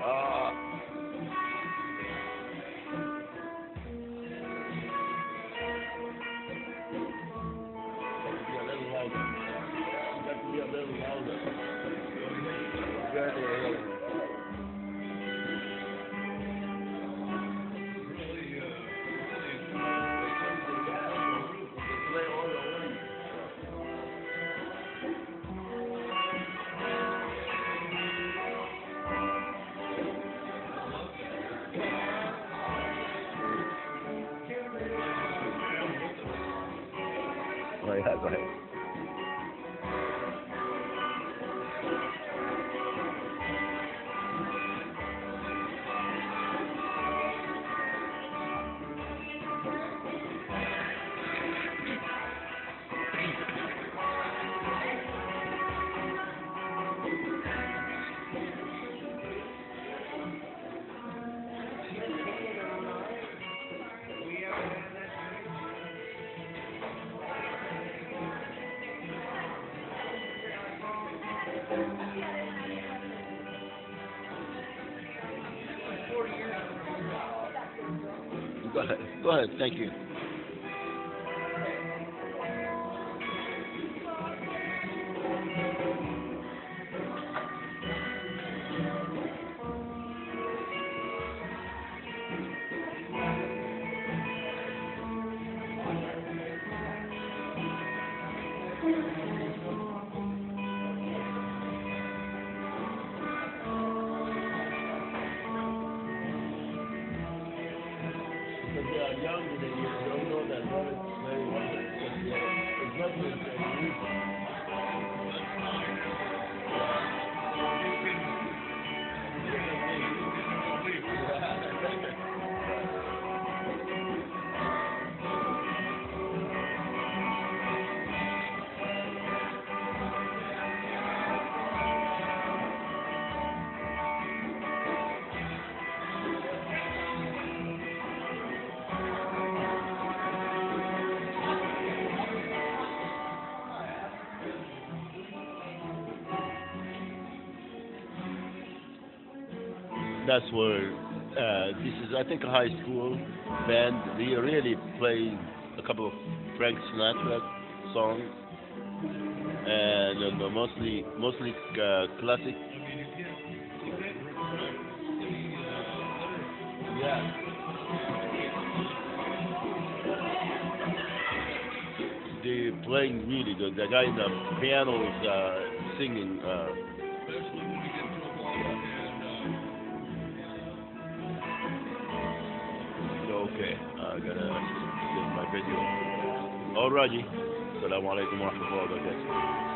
Uh, be a little louder. Got to be a little louder. Very louder. Oh, yeah, go ahead. Go ahead. Go ahead. Thank you. Because they are younger than you, they don't know that love is very wonderful. It's not just a music. That's where this is, I think, a high school band. They really play a couple of Frank Sinatra songs, and mostly classic. Yeah, they playing really good. The guy in the piano is singing. Okay, I gotta get my video. Alrighty. Assalamu alaikum wa rahmatullahi wa barakatuh.